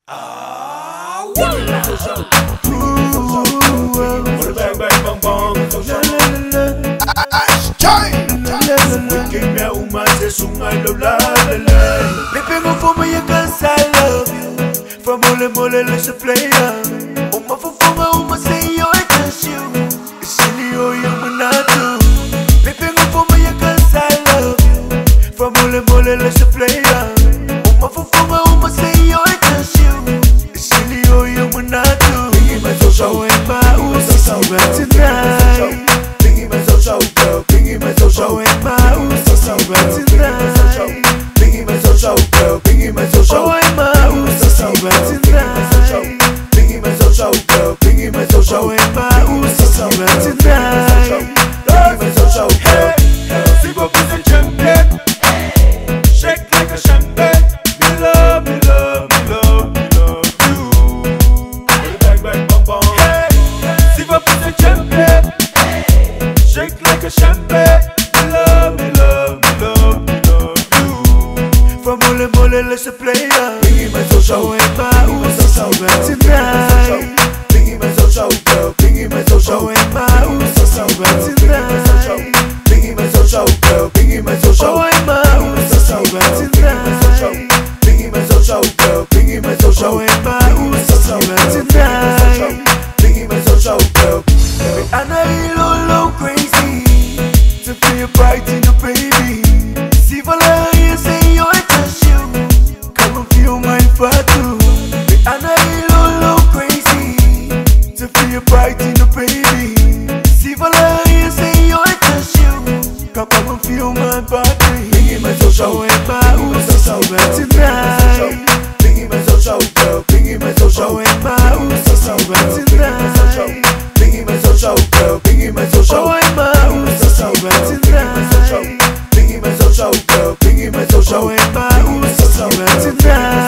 Flipping for me, cause I love you. From mole, let's play up. Uma fofonga, uma say yo, I touch you. It's silly, oh, you're not too. Flipping for me, cause I love you. From mole, let's play up. Uma fofonga, uma say yo, I touch you. It's silly, oh, you're not too. Biggie, my social, and my Uzi, tonight. Biggie, my social, girl. Biggie, my social, and my Uzi, tonight. Biggie, my social, girl. Biggie, my social, and my Uzi, tonight. Biggie, my social, girl. Biggie, my social, and my Uzi, tonight. Biggie, my social, girl. Sip up is a champion. Shake like a champagne. Me love, me love, me love, me love you. Bang, bang, bong, bong. Sip up is a champion. Shake like a champagne. Me love, me love, me love, me love you. From mole, let's play up. Biggie, my social, and my Uzi, tonight. Biggie, my social, girl. Biggie, my social, And my Uzi, tonight. Biggie, my social, girl. Biggie, my social, And my Uzi, tonight. Biggie, my social, girl. Biggie, my social, And my Uzi, tonight. Biggie, my social, girl. I know you low crazy to feel your bright in your baby. See for love, you say you I touch you. Come and feel my fatu. I know you low crazy to feel your bright in your baby. See for love, you say you I touch you. Come and feel my body. Biggie, my social, And my Uzi, tonight. Biggie, my social, girl. Biggie, my social, And my Uzi, tonight. Biggie, my social, girl. Biggie, my social, And my Uzi, tonight. Biggie, my social, girl. Biggie, my social, And my Uzi, tonight.